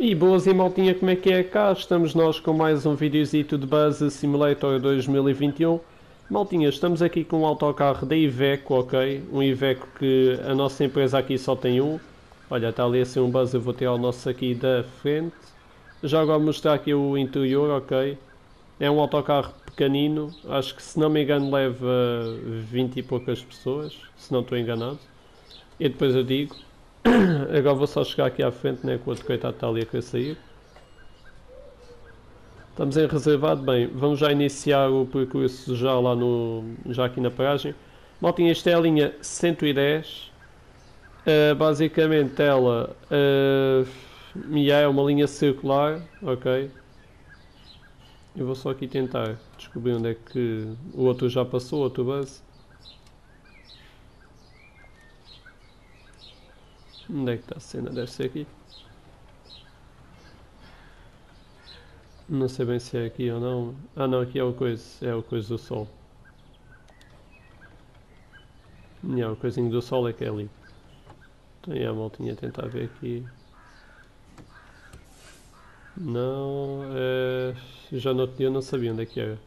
E boas e maltinha, como é que é? Cá estamos nós com mais um videozito de Buzz Simulator 2021. Maltinha, estamos aqui com um autocarro da Iveco, ok? Um Iveco que a nossa empresa aqui só tem um. Olha, está ali a ser um Buzz, eu vou tirar o nosso aqui da frente. Já agora vou mostrar aqui o interior, ok? É um autocarro pequenino, acho que se não me engano leva 20 e poucas pessoas, se não estou enganado. E depois eu digo. Agora vou só chegar aqui à frente, né, que o outro coitado está ali a querer sair. Estamos em reservado, bem, vamos já iniciar o percurso já lá já aqui na paragem. Maltinha, isto é a linha 110. Basicamente ela é uma linha circular, ok? Eu vou só aqui tentar descobrir onde é que o outro já passou, o outro bus. Onde é que está a cena? Deve ser aqui. Não sei bem se é aqui ou não. Ah não, aqui é o coisa do sol. O coisinho do sol é que é ali. Então a maltinha a tentar ver aqui. Não, já no outro dia eu não sabia onde é que era.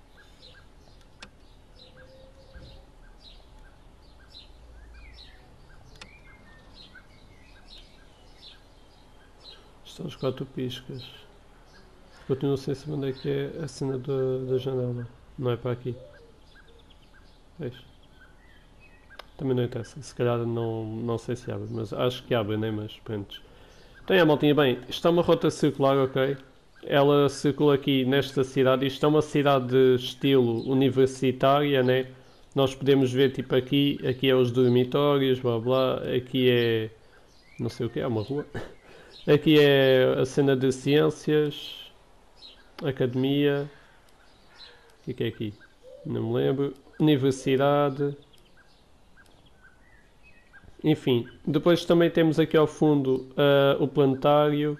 Estão os 4 piscas. Continuo sem saber onde é que é a cena da janela. Não é para aqui. Vejo. Também não interessa. Se calhar não sei se abre, mas acho que abre, né? Mas pronto. Então é, maltinha, bem, isto é uma rota circular, ok? Ela circula aqui nesta cidade. Isto é uma cidade de estilo universitária, né? Nós podemos ver tipo aqui é os dormitórios, blá blá, aqui é não sei o que, é uma rua. Aqui é a cena de ciências, academia, o que é aqui? Não me lembro. Universidade. Enfim, depois também temos aqui ao fundo o planetário.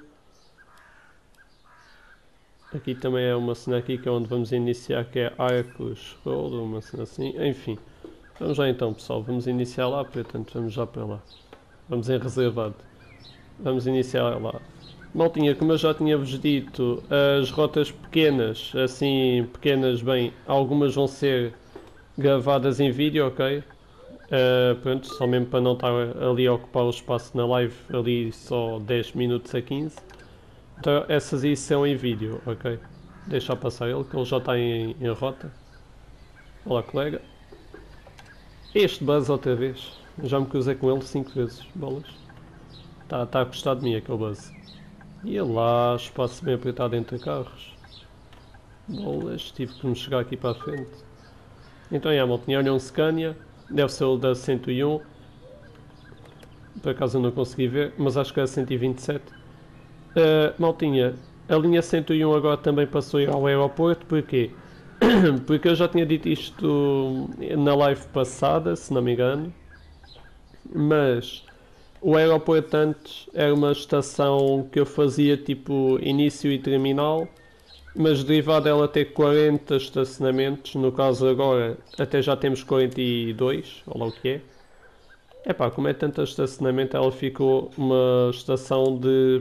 Aqui também é uma cena aqui que é onde vamos iniciar, que é Arcos Road, uma cena assim. Enfim, vamos lá então pessoal, vamos iniciar lá, portanto vamos já para lá. Vamos em reservado. Vamos iniciar lá. Maltinha, como eu já tinha-vos dito, as rotas pequenas, assim, pequenas, bem, algumas vão ser gravadas em vídeo, ok? Pronto, só mesmo para não estar ali a ocupar o espaço na live, ali só 10 minutos a 15. Então essas aí são em vídeo, ok? Deixa passar ele, que ele já está em rota. Olá colega. Este buzz outra vez. Já me cruzei com ele 5 vezes, bolas. Está a gostar de mim aquele buzz. E lá, espaço bem apertado entre carros. Bolas, tive que me chegar aqui para a frente. Então é, maltinha, olha um Scania. Deve ser o da 101. Por acaso eu não consegui ver, mas acho que é 127. Maltinha, a linha 101 agora também passou ao aeroporto, porquê? Porque eu já tinha dito isto na live passada, se não me engano, mas o aeroporto antes era uma estação que eu fazia tipo início e terminal, mas derivado dela ter 40 estacionamentos, no caso agora até já temos 42, ou lá o que é. Epá, como é tanto estacionamento, ela ficou uma estação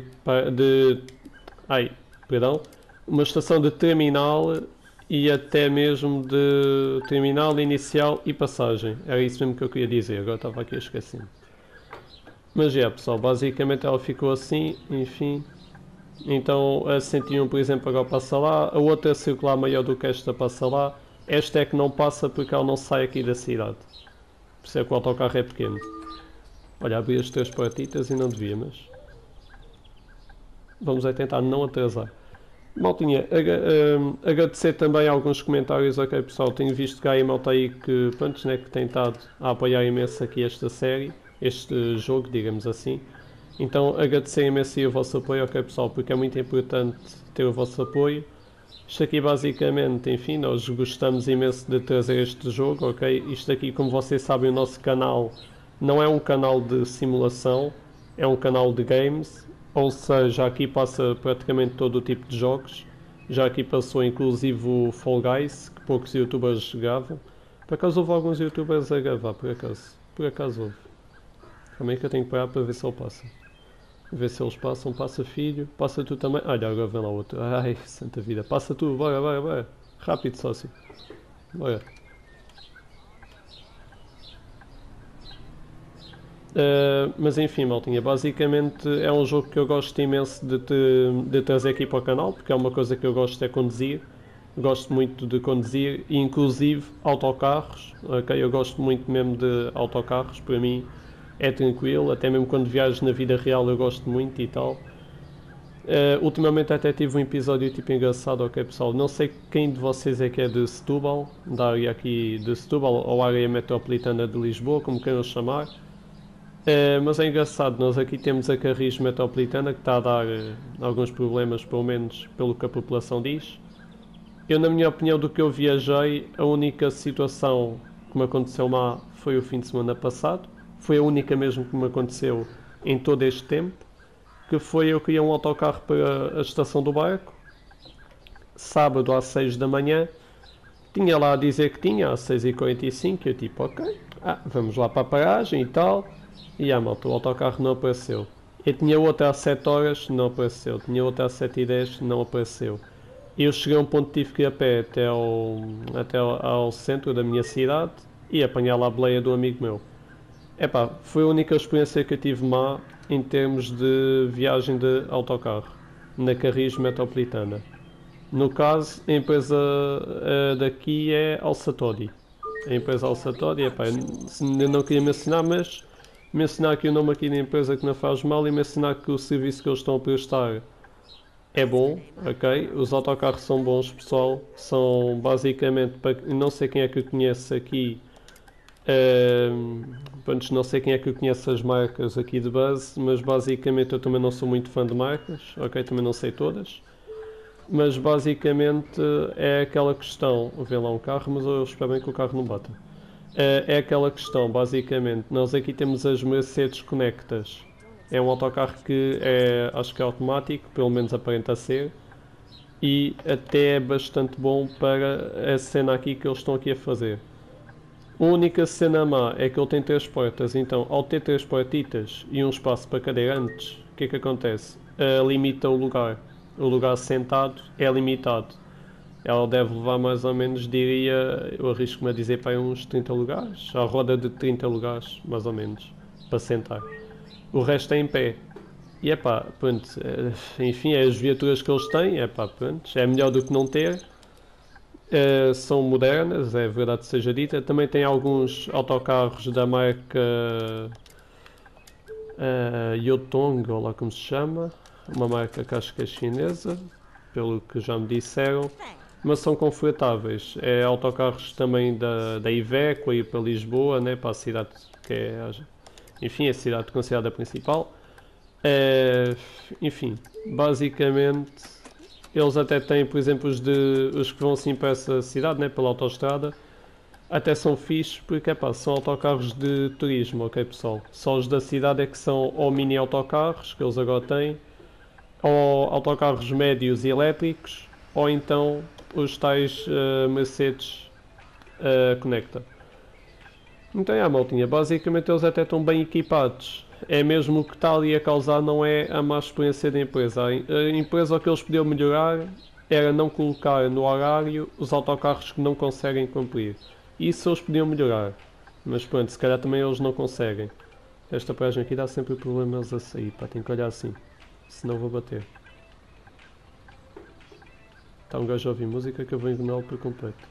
uma estação de terminal e até mesmo de terminal inicial e passagem. Era isso mesmo que eu queria dizer, agora estava aqui a esquecer. Mas é, pessoal, basicamente ela ficou assim, enfim. Então a 101, por exemplo, agora passa lá, a outra circular maior do que esta passa lá. Esta é que não passa porque ela não sai aqui da cidade. Por isso é que o autocarro é pequeno. Olha, abri as 3 portitas e não devia, mas... Vamos é tentar não atrasar. Maltinha, agradecer também alguns comentários, ok pessoal, tenho visto que há aí malta aí que, pronto, né, que tem estado a apoiar imenso aqui esta série, este jogo, digamos assim. Então agradecer imenso aí o vosso apoio, ok pessoal, porque é muito importante ter o vosso apoio. Isto aqui basicamente, enfim, nós gostamos imenso de trazer este jogo, ok? Isto aqui, como vocês sabem, o nosso canal não é um canal de simulação, é um canal de games, ou seja, aqui passa praticamente todo o tipo de jogos. Já aqui passou inclusive o Fall Guys, que poucos youtubers jogavam. Por acaso houve alguns youtubers a gravar, por acaso houve. Também que eu tenho que parar para ver se ele passa. Vê se eles passam. Passa, filho. Passa tu também. Olha, agora vem lá outro. Ai, santa vida. Passa tu. Bora, bora, bora. Rápido, sócio. Bora. Mas enfim, maltinha, basicamente é um jogo que eu gosto imenso de trazer aqui para o canal, porque é uma coisa que eu gosto é conduzir. Gosto muito de conduzir, inclusive autocarros, ok? Eu gosto muito mesmo de autocarros, para mim é tranquilo, até mesmo quando viajo na vida real eu gosto muito e tal. Ultimamente até tive um episódio tipo engraçado, ok pessoal? Não sei quem de vocês é que é de Setúbal, da área aqui de Setúbal, ou área metropolitana de Lisboa, como queiram chamar. Mas é engraçado, nós aqui temos a Carris Metropolitana que está a dar alguns problemas, pelo menos pelo que a população diz. Eu, na minha opinião, do que eu viajei, a única situação que me aconteceu má foi o fim de semana passado. Foi a única mesmo que me aconteceu em todo este tempo, que foi eu que ia um autocarro para a estação do Barco, sábado às 6 da manhã, tinha lá a dizer que tinha às 6h45, eu tipo, ok, vamos lá para a paragem e tal. E malta, o autocarro não apareceu. Eu tinha outra às 7 horas, não apareceu. Tinha outra às 7h10, não apareceu. Eu cheguei a um ponto que tive que ir a pé até ao centro da minha cidade e apanhar lá a boleia do amigo meu. Foi a única experiência que eu tive má em termos de viagem de autocarro, na Carris Metropolitana. No caso, a empresa daqui é Alsatori. A empresa Alsatori, eu não queria mencionar, mas mencionar aqui o nome aqui da empresa que não faz mal e mencionar que o serviço que eles estão a prestar é bom, ok? Os autocarros são bons, pessoal. São basicamente, não sei quem é que eu conheço aqui, não sei quem é que eu conheço as marcas aqui de base, mas basicamente eu também não sou muito fã de marcas, ok? Também não sei todas. Mas basicamente é aquela questão, vê lá um carro, mas eu espero bem que o carro não bata. É aquela questão, basicamente, nós aqui temos as Mercedes Conectas. É um autocarro que acho que é automático, pelo menos aparenta ser, e até é bastante bom para a cena aqui que eles estão aqui a fazer. A única cena má é que ele tem 3 portas, então ao ter 3 portitas e um espaço para cadeirantes, o que é que acontece? Limita o lugar sentado é limitado. Ela deve levar mais ou menos, diria, eu arrisco-me a dizer para uns 30 lugares, à roda de 30 lugares, mais ou menos, para sentar. O resto é em pé. E pronto, enfim, é as viaturas que eles têm, pronto, é melhor do que não ter. São modernas, é verdade seja dita. Também tem alguns autocarros da marca Yotong, ou lá como se chama, uma marca que acho que é chinesa, pelo que já me disseram. Mas são confortáveis. É autocarros também da Iveco a ir para Lisboa, né, para a cidade que é, enfim, a cidade considerada principal. Enfim, basicamente eles até têm, por exemplo, os que vão assim para essa cidade, né, pela autoestrada, até são fixes porque são autocarros de turismo, ok pessoal? Só os da cidade é que são ou mini autocarros, que eles agora têm, ou autocarros médios e elétricos, ou então os tais Mercedes Conecta. Então maltinha, basicamente eles até estão bem equipados. É mesmo o que está ali a causar, não é a má experiência da empresa. A empresa, o que eles podiam melhorar era não colocar no horário os autocarros que não conseguem cumprir. Isso eles podiam melhorar. Mas pronto, se calhar também eles não conseguem. Esta paragem aqui dá sempre problemas a sair, tenho que olhar assim, senão vou bater. Está um gajo a ouvir música que eu vou ignorá-lo por completo.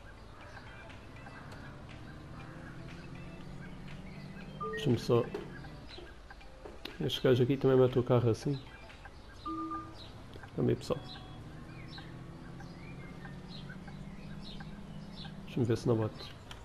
Deixa-me só... Este gajo aqui também mete o carro assim. Calma aí pessoal. Deixa-me ver se não bate.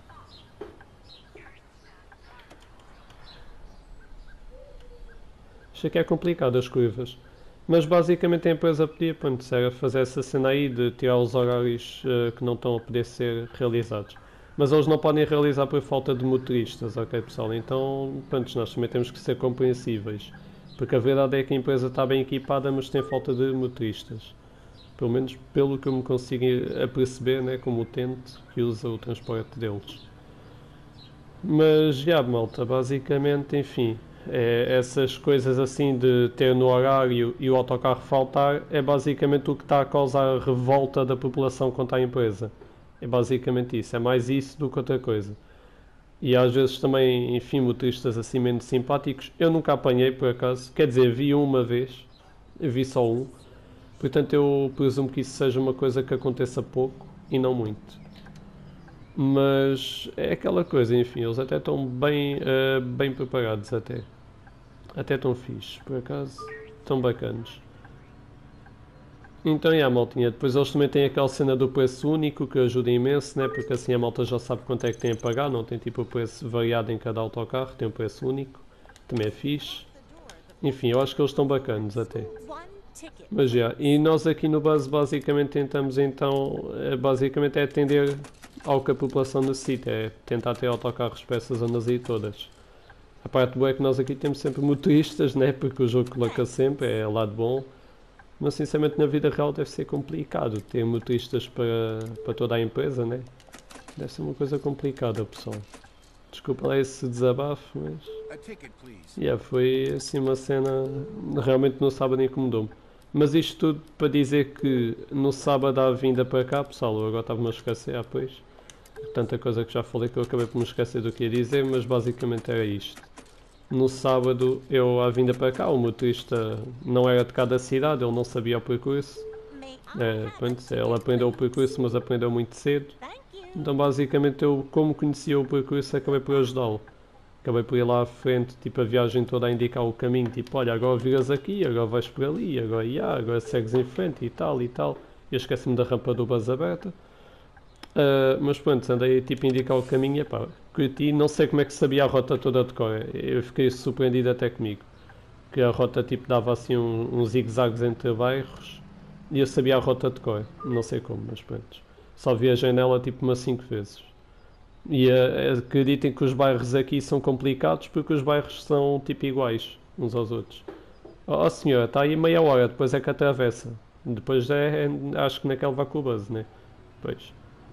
Isto aqui é complicado as curvas. Mas basicamente a empresa podia, pronto, era fazer essa cena aí de tirar os horários que não estão a poder ser realizados. Mas eles não podem realizar por falta de motoristas, ok pessoal? Então, pronto, nós também temos que ser compreensíveis. Porque a verdade é que a empresa está bem equipada, mas tem falta de motoristas. Pelo menos pelo que eu me consigo aperceber, né, como utente que usa o transporte deles. Mas, malta, basicamente, enfim, Essas coisas assim de ter no horário e o autocarro faltar é basicamente o que está a causar a revolta da população contra a empresa. É basicamente isso, é mais isso do que outra coisa. E às vezes também, enfim, motoristas assim menos simpáticos. Eu nunca apanhei por acaso, quer dizer, vi uma vez, eu vi só um. Portanto, eu presumo que isso seja uma coisa que aconteça pouco e não muito. Mas é aquela coisa, enfim, eles até estão bem, bem preparados até. Até estão fixe, por acaso. Estão bacanas. Então, a maltinha. Depois eles também têm aquela cena do preço único que ajuda imenso, né? Porque assim a malta já sabe quanto é que tem a pagar, não tem tipo o preço variado em cada autocarro, tem um preço único. Também é fixe. Enfim, eu acho que eles estão bacanas até. Mas já, e nós aqui no base basicamente tentamos então, basicamente é atender ao que a população necessita, é tentar ter autocarros para essas zonas aí todas. A parte boa é que nós aqui temos sempre motoristas, né? Porque o jogo coloca sempre, é lado bom. Mas sinceramente na vida real deve ser complicado ter motoristas para toda a empresa, né? Deve ser uma coisa complicada, pessoal. Desculpa lá esse desabafo, mas... foi assim uma cena... Realmente no sábado incomodou-me. Mas isto tudo para dizer que no sábado à vinda para cá, pessoal, eu agora estava-me a esquecer, pois... Tanta coisa que já falei que eu acabei por me esquecer do que ia dizer, mas basicamente era isto. No sábado, eu à vinda para cá, o motorista não era de cada cidade, ele não sabia o percurso. Pronto, ele aprendeu o percurso, mas aprendeu muito cedo. Então basicamente eu, como conhecia o percurso, acabei por ajudá-lo. Acabei por ir lá à frente, tipo a viagem toda a indicar o caminho, tipo, olha, agora viras aqui, agora vais por ali, agora segues em frente e tal e tal. Eu esqueci-me da rampa do bus aberta. Mas pronto, andei tipo a indicar o caminho e pá, curti, não sei como é que sabia a rota toda de cor, eu fiquei surpreendido até comigo, que a rota tipo dava assim uns zigue-zagues entre bairros e eu sabia a rota de cor, não sei como, mas pronto, só viajei nela tipo umas 5 vezes. E acreditem que os bairros aqui são complicados porque os bairros são tipo iguais uns aos outros. Oh senhora, está aí meia hora, depois é que atravessa, depois acho que naquele vai com o bus, né? Pois.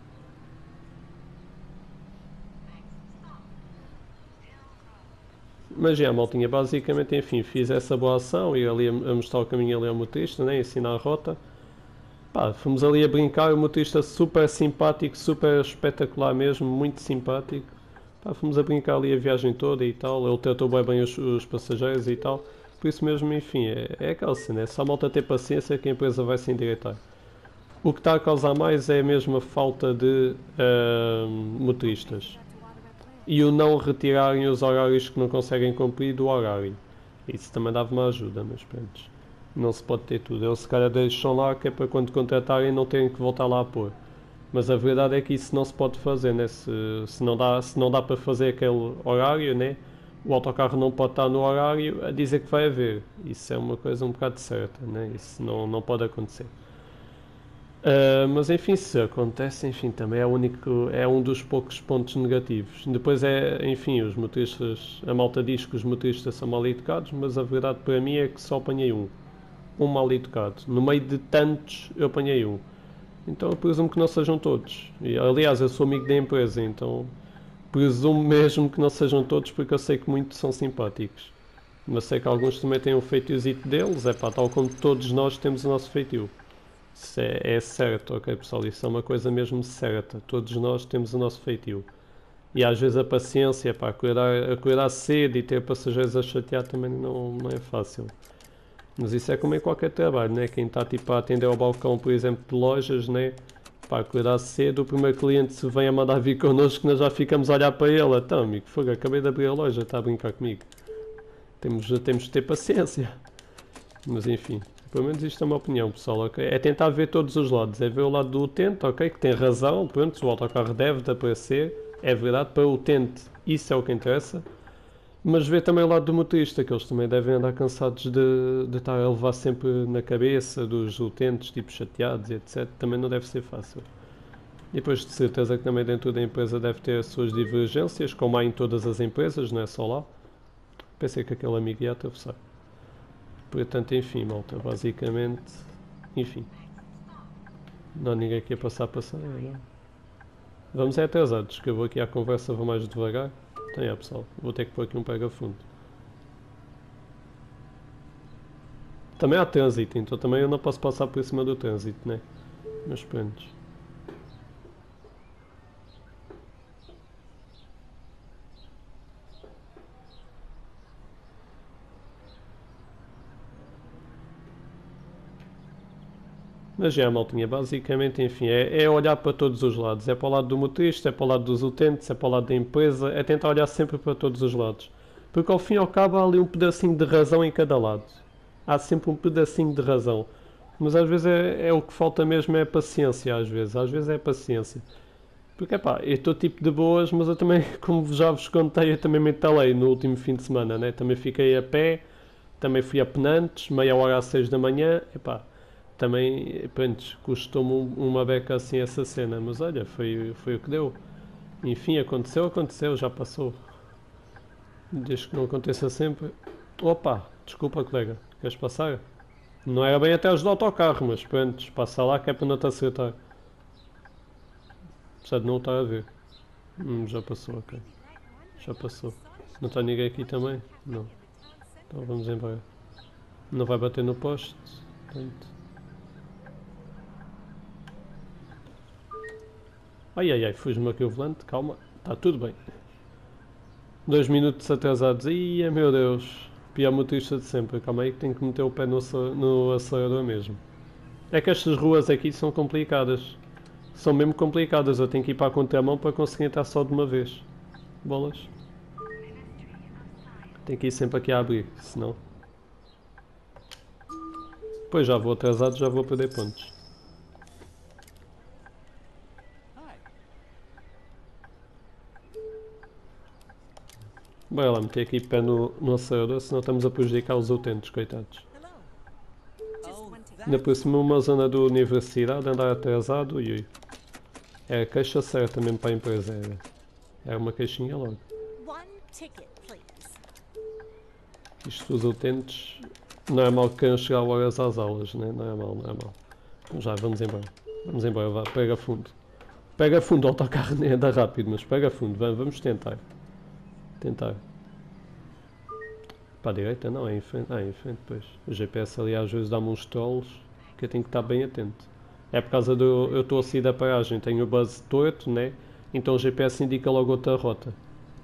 Mas é, maltinha, basicamente, enfim, fiz essa boa ação e ali a mostrar o caminho ali ao motorista, né, ensinar a rota. Pá, fomos ali a brincar, o motorista super simpático, super espetacular mesmo, muito simpático. Pá, fomos a brincar ali a viagem toda e tal, ele tratou bem os passageiros e tal. Por isso mesmo, enfim, é aquela cena, é só a malta ter paciência que a empresa vai se endireitar. O que está a causar mais é mesmo a falta de motoristas e o não retirarem os horários que não conseguem cumprir do horário. Isso também dava uma ajuda, mas pronto, não se pode ter tudo. Eles se calhar deixam lá que é para quando contratarem não terem que voltar lá a pôr. Mas a verdade é que isso não se pode fazer, né? Se não dá para fazer aquele horário, né? O autocarro não pode estar no horário a dizer que vai haver. Isso é uma coisa um bocado certa, né? Isso não pode acontecer. Mas enfim, se acontece, enfim, também é um dos poucos pontos negativos. Depois enfim, os motoristas, a malta diz que os motoristas são mal educados, mas a verdade para mim é que só apanhei um mal educado. No meio de tantos, eu apanhei um. Então eu presumo que não sejam todos. E, aliás, eu sou amigo da empresa, então presumo mesmo que não sejam todos, porque eu sei que muitos são simpáticos. Mas sei que alguns também têm um feitiozito deles, é pá, tal como todos nós temos o nosso feitio. Isso é certo, ok pessoal, isso é uma coisa mesmo certa, todos nós temos o nosso feitio. E às vezes a paciência, pá, acordar cedo e ter passageiros a chatear também não é fácil. Mas isso é como em qualquer trabalho, né? Quem está tipo a atender ao balcão, por exemplo, de lojas, né? Pá, acordar cedo, o primeiro cliente se vem a mandar vir connosco, nós já ficamos a olhar para ele. Então amigo, fogo, acabei de abrir a loja, está a brincar comigo. Temos de ter paciência. Mas enfim. Pelo menos isto é uma opinião, pessoal, ok? É tentar ver todos os lados, é ver o lado do utente, ok? Que tem razão, pronto, o autocarro deve de aparecer, é verdade, para o utente isso é o que interessa. Mas ver também o lado do motorista, que eles também devem andar cansados de estar a levar sempre na cabeça dos utentes, tipo chateados e etc. Também não deve ser fácil. E depois de certeza que também dentro da empresa deve ter as suas divergências, como há em todas as empresas, não é só lá. Pensei que aquele amigo ia atravessar. Portanto, enfim, malta, basicamente, enfim, não há ninguém que ia passar, não. Vamos atrasados, que eu vou aqui à conversa, vou mais devagar. Então pessoal, vou ter que pôr aqui um pega-fundo. Também há trânsito, então também eu não posso passar por cima do trânsito, né? Mas pronto. Mas já, maltinha, basicamente, enfim, é olhar para todos os lados. É para o lado do motorista, é para o lado dos utentes, é para o lado da empresa, é tentar olhar sempre para todos os lados. Porque ao fim e ao cabo há ali um pedacinho de razão em cada lado. Há sempre um pedacinho de razão. Mas às vezes é o que falta mesmo é paciência, às vezes é paciência. Porque, pá, eu estou tipo de boas, mas eu também, como já vos contei, eu também me entalei no último fim de semana, né? Também fiquei a pé, também fui a Penantes, meia hora às 6 da manhã, epá, também, pronto, custou-me uma beca assim essa cena, mas olha, foi o que deu. Enfim, aconteceu, aconteceu, já passou. Desde que não aconteça sempre. Opa, desculpa colega, queres passar? Não era bem até ajudar o autocarro, mas pronto, passa lá que é para não te acertar. Apesar de não estar a ver. Já passou, ok. Já passou. Não está ninguém aqui também? Não. Então vamos embora. Não vai bater no poste. Portanto. Ai ai ai, fujo-me aqui o volante. Calma. Está tudo bem. 2 minutos atrasados. Ia meu Deus. Pior motorista de sempre. Calma aí que tenho que meter o pé no acelerador mesmo. É que estas ruas aqui são complicadas. São mesmo complicadas. Eu tenho que ir para a contramão para conseguir entrar só de uma vez. Bolas. Tenho que ir sempre aqui a abrir. Senão. Pois já vou atrasado, já vou perder pontos. Bora lá meter aqui pé no acelerador, senão estamos a prejudicar os utentes, coitados. Ainda por cima uma zona da universidade, andar atrasado, ui ui. É a queixa certa mesmo para a empresa, era uma queixinha logo. Isto dos utentes, não é mal que queiram chegar horas às aulas, né? Não é mal, não é mal. Então já, vamos embora. Vamos embora, vá, pega fundo. Pega fundo, o autocarro nem anda rápido, mas pega fundo, vamos tentar. Tentar. Para a direita não, é em frente. Ah, é em frente, pois. O GPS ali às vezes dá-me uns trolls que eu tenho que estar bem atento. É por causa do. Eu estou a sair da paragem, tenho o buzz torto, né? Então o GPS indica logo outra rota.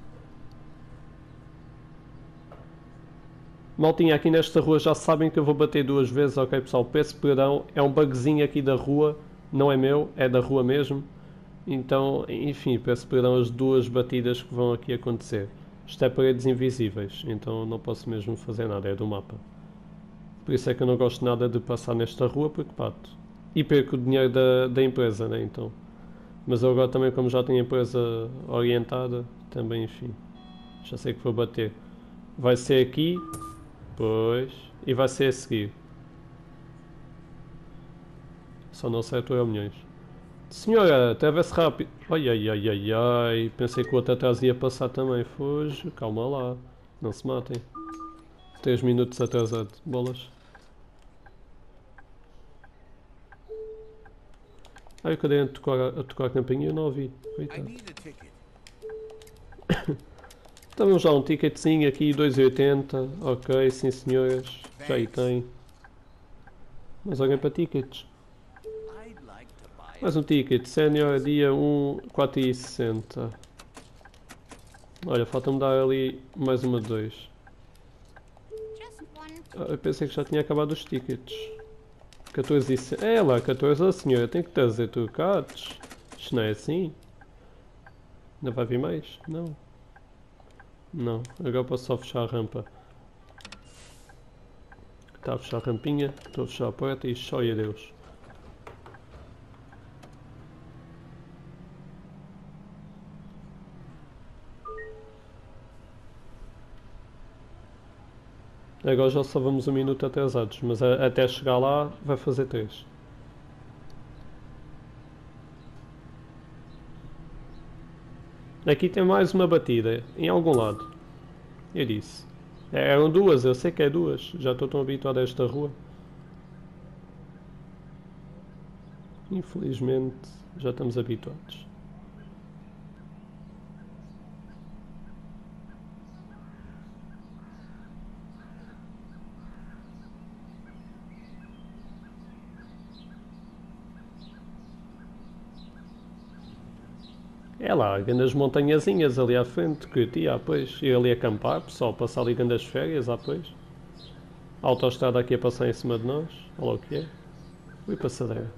Maltinha, aqui nesta rua já sabem que eu vou bater 2 vezes, ok pessoal? Peço perdão, é um bugzinho aqui da rua, não é meu, é da rua mesmo. Então, enfim, peço perdão as 2 batidas que vão aqui acontecer. Isto é paredes invisíveis, então não posso mesmo fazer nada, é do mapa. Por isso é que eu não gosto nada de passar nesta rua, porque pato. E perco o dinheiro da empresa, né? Então. Mas eu agora também, como já tenho a empresa orientada, também, enfim. Já sei que vou bater. Vai ser aqui, pois, e vai ser a seguir. Só não acerto eu milhões. Senhora, atravesse rápido. Ai, ai, ai, ai, ai. Pensei que o outro atrás ia passar também. Fujo, calma lá. Não se matem. 3 minutos atrasado. Bolas. Ai, eu cadê a tocar a campainha? Eu não ouvi. Coitado. Estamos já um ticketzinho aqui, 2,80. Ok, sim senhoras. Já aí tem. Mais alguém para tickets? Mais um ticket. Sénior, dia 1, 4,60. Olha, falta-me dar ali mais uma de 2. Eu pensei que já tinha acabado os tickets. 14,60. É lá, 14. A senhora tem que trazer trocados. Isto não é assim? Ainda vai vir mais? Não. Não, agora posso só fechar a rampa. Está a fechar a rampinha, estou a fechar a porta e só e adeus. Agora já só vamos 1 minuto atrasados, mas até chegar lá vai fazer 3. Aqui tem mais uma batida, em algum lado. Eu disse. Eram 2, eu sei que é 2. Já estou tão habituado a esta rua. Infelizmente, já estamos habituados. É lá, grandes montanhazinhas ali à frente, curti, pois. Ir ali acampar, pessoal, passar ali grandes férias, pois. A autoestrada aqui a passar em cima de nós, olha lá o que é. Ui, passadeira.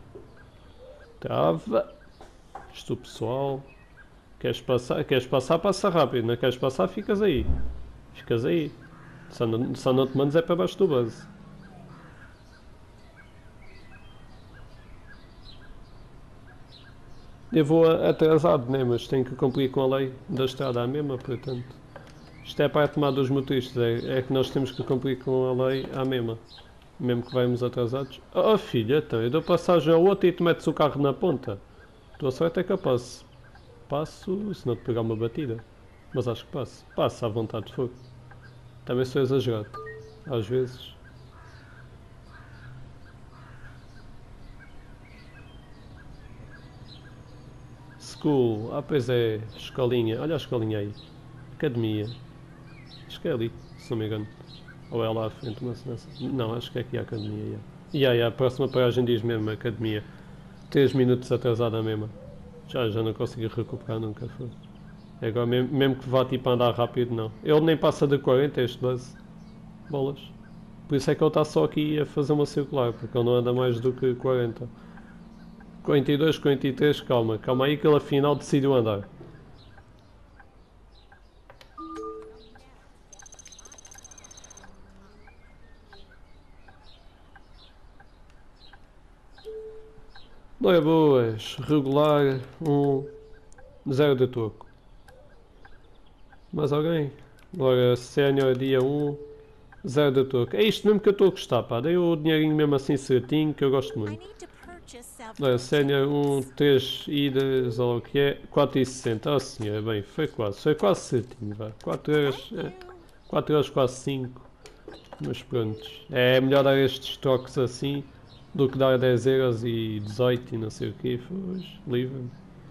Trava. Isto pessoal. Queres passar, passa rápido, não queres passar, ficas aí. Ficas aí. Só não te mandes é para baixo do base. Eu vou atrasado, né? Mas tenho que cumprir com a lei da estrada à mesma, portanto. Isto é para a tomada dos motoristas, é que nós temos que cumprir com a lei à mesma. Mesmo que vayamos atrasados. Oh filha, então, eu dou passagem ao outro e tu metes o carro na ponta. Tua sorte é que eu passo. Passo se não te pegar uma batida. Mas acho que passo. Passo à vontade de fogo. Também sou exagerado. Às vezes. School. Pois é. Escolinha. Olha a escolinha aí. Academia. Acho que é ali, se não me engano. Ou é lá à frente, mas não, acho que é aqui a academia. A próxima paragem diz mesmo academia. 3 minutos atrasada mesmo. Já não consegui recuperar nunca. Foi. Agora mesmo que vá tipo a andar rápido, não. Ele nem passa de 40 este base. Bolas. Por isso é que ele está só aqui a fazer uma circular, porque ele não anda mais do que 40. 42, 43, calma aí que ele afinal decidiu andar. Boa, boas, regular, 0 de toco. Mais alguém? Agora, sénior, dia 0 de toco. É isto mesmo que eu estou a gostar, pá. Dei o dinheirinho mesmo assim certinho, que eu gosto muito. Agora, sénior, 3 idas, ou o que é, 4,60. Oh senhor, bem, foi quase certinho, vá. 4 euros, 4 euros quase 5. Mas pronto, é melhor dar estes toques assim do que dar 10 euros e 18 e não sei o que. Livre.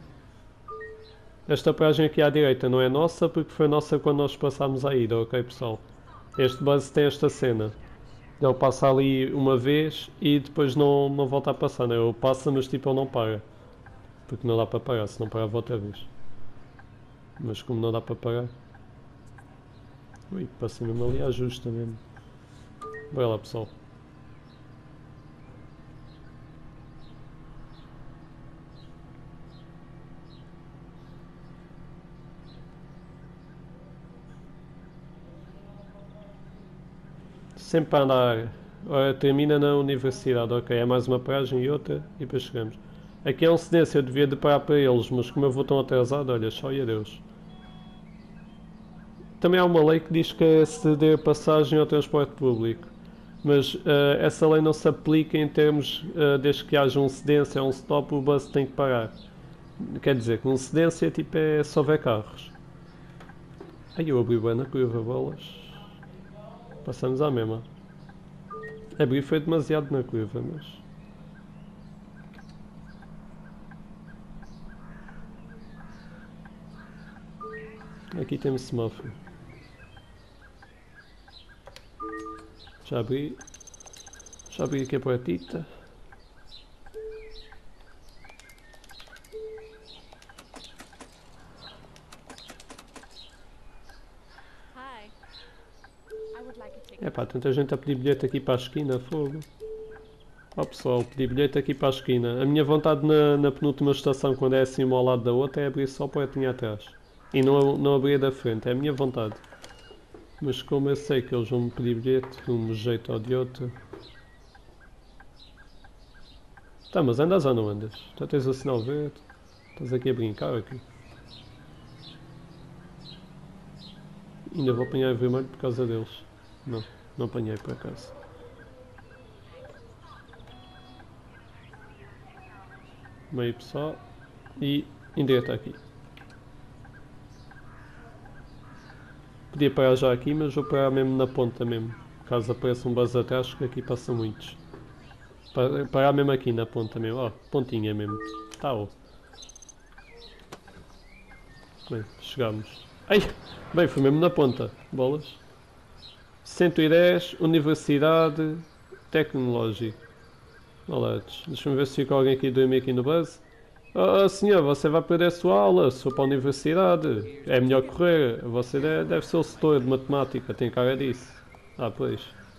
Esta paragem aqui à direita não é nossa porque foi nossa quando nós passámos a ida, ok pessoal? Este bus tem esta cena. Ele passa ali uma vez e depois não volta a passar, né? Ele passa mas tipo ele não para. Porque não dá para parar, se não parava outra vez. Mas como não dá para parar... Ui, passa mesmo ali à justa mesmo. Vai lá pessoal. Sempre a andar. Ora, termina na universidade, ok, é mais uma paragem e outra e depois chegamos. Aqui é um cedência, eu devia de parar para eles, mas como eu vou tão atrasado, olha, só e adeus. Também há uma lei que diz que é ceder passagem ao transporte público, mas essa lei não se aplica em termos, desde que haja um cedência ou um stop, o bus tem que parar. Quer dizer que um cedência tipo é só ver carros. Aí eu abri bem na curva, bolas. Passamos à mesma. Abri foi demasiado na curva, mas... Aqui temos semáforo. Já abri aqui a portita. Epá, tanta gente a pedir bilhete aqui para a esquina, fogo. Ó pessoal, pedi bilhete aqui para a esquina. A minha vontade na penúltima estação, quando é assim uma ao lado da outra, é abrir só a portinha atrás. E não abrir da frente, é a minha vontade. Mas como eu sei que eles vão me pedir bilhete, de um jeito ou de outro... Tá, mas andas ou não andas? Já tens o sinal verde? Estás aqui a brincar aqui? Ainda vou apanhar o vermelho por causa deles. Não apanhei por acaso. Meio pessoal. E indireto aqui. Podia parar já aqui, mas vou parar mesmo na ponta mesmo. Caso apareça um bus atrás, que aqui passam muitos. Parar mesmo aqui na ponta mesmo. Ó, pontinha mesmo. Tá, ó. Bem, chegámos. Ai! Bem, foi mesmo na ponta. Bolas. 110, Universidade Tecnológica. Olá, deixa-me ver se fica alguém aqui a dormir aqui no bus. Oh, senhor, você vai perder a sua aula, se for para a universidade. É melhor correr. Você deve ser o setor de matemática, tem cara disso. Ah, pois.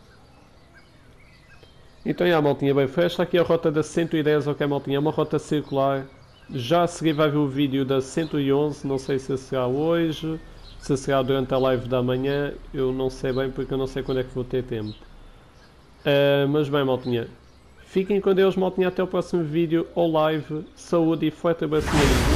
Então, já, maltinha, bem, foi esta aqui a rota da 110, ok, maltinha, é uma rota circular. Já a seguir vai ver o vídeo da 111, não sei se será hoje, se será durante a live da manhã, eu não sei bem porque eu não sei quando é que vou ter tempo. Mas bem, maltinha, fiquem com Deus, maltinha, até o próximo vídeo ou live. Saúde e forte abraço.